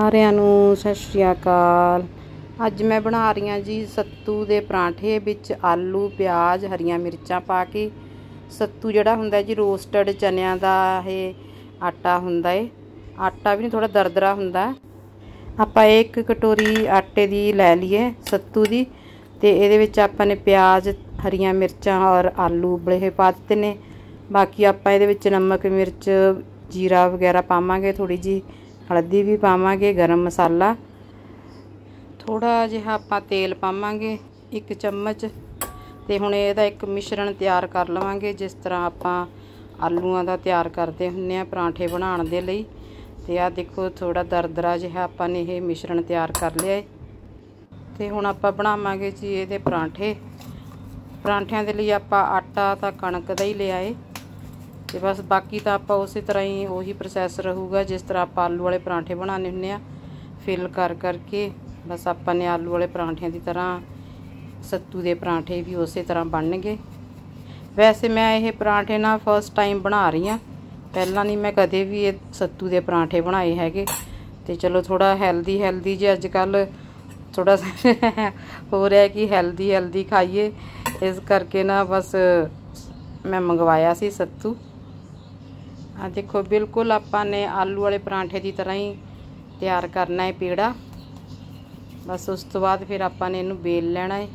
ਸਾਰਿਆਂ ਨੂੰ ਸਤਿ ਸ਼੍ਰੀ ਅਕਾਲ। ਅੱਜ मैं बना रही हाँ जी सत्तू के परांठे विच आलू प्याज हरियां मिर्चां पा के। सत्तू जिहड़ा हुंदा जी रोस्टड चनियां दा ये आटा हुंदा है। आटा भी नहीं थोड़ा दरदरा हुंदा। आपां एक कटोरी आटे दी लै लईए सत्तू दी ते इहदे विच आपां ने प्याज हरियां मिर्चां और आलू उबले हुए पा दित्ते ने। बाकी आपां इहदे विच नमक मिर्च जीरा वगैरह पावांगे, थोड़ी जी हल्दी भी पावांगे, गरम मसाला थोड़ा जिहा आपां तेल पावांगे 1 चम्मच। ते हुण इहदा एक मिश्रण तैयार कर लवांगे जिस तरह आपां आलूआं दा तैयार करदे हुंदे आ परांठे बनाउण दे लई। ते आ देखो थोड़ा दरदरा जिहा आपां ने इह मिश्रण तैयार कर लिया है। ते हुण आपां बनावांगे जी इहदे परांठे। परांठिਆਂ ਦੇ ਲਈ ਆਪਾਂ आटा ਤਾਂ कणक ਦਾ ही लिया है ਤੇ बस बाकी ਤਾਂ ਆਪਾਂ ਉਸੇ तरह ही ਉਹੀ प्रोसैस ਰਹੂਗਾ जिस तरह ਆਪਾਂ आलू वाले परांठे बनाने ਹੁੰਦੇ आ। फिल कर करके बस ਆਪਾਂ ने आलू वाले परांठिਆਂ ਦੀ तरह सत्तू ਦੇ परांठे भी उस तरह बन गए। वैसे मैं ये परांठे ना फर्स्ट टाइम बना रही हाँ, पहला नहीं मैं कदे भी ये सत्तू के परांठे बनाए हैगे। तो चलो थोड़ा हैल्दी जी अजकल थोड़ा हो रहा है कि हैल्दी खाइए, इस करके ना बस मैं मंगवाया सी सत्तू। आ देखो बिल्कुल आपां ने आलू वाले परांठे की तरह ही तैयार करना है पेड़ा। बस उस तो बाद फिर आपां ने इनू बेल लेना है।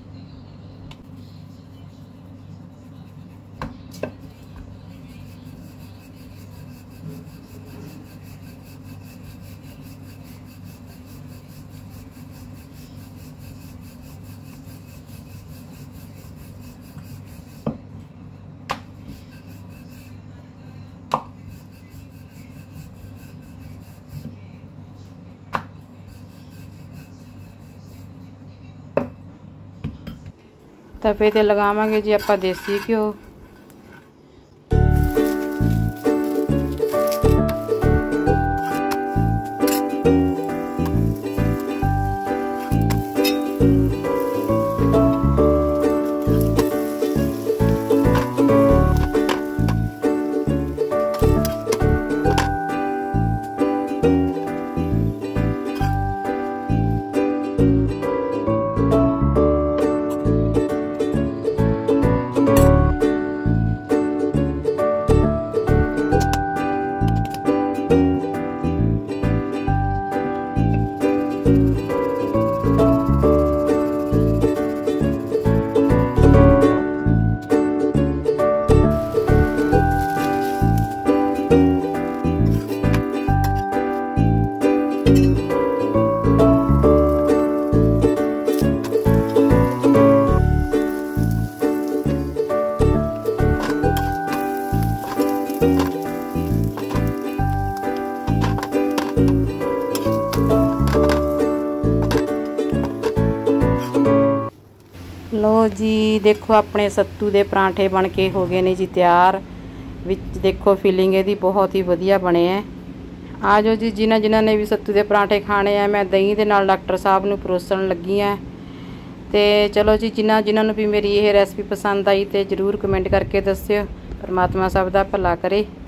तवे ते लगावांगे जी आपां देसी घ्यो। लो जी देखो अपने सत्तू के परांठे बन के हो गए ने जी तैयार। विच देखो फिलिंग इहदी बहुत ही वधिया बने है। आ जाओ जी जिन्हां ने भी सत्तू के परांठे खाने हैं, मैं दही के नाल डॉक्टर साहब नूं परोसण लगी हाँ। तो चलो जी जिन्हां नूं भी मेरी यह रेसिपी पसंद आई तो जरूर कमेंट करके दस्सिओ। परमात्मा सब दा भला करे।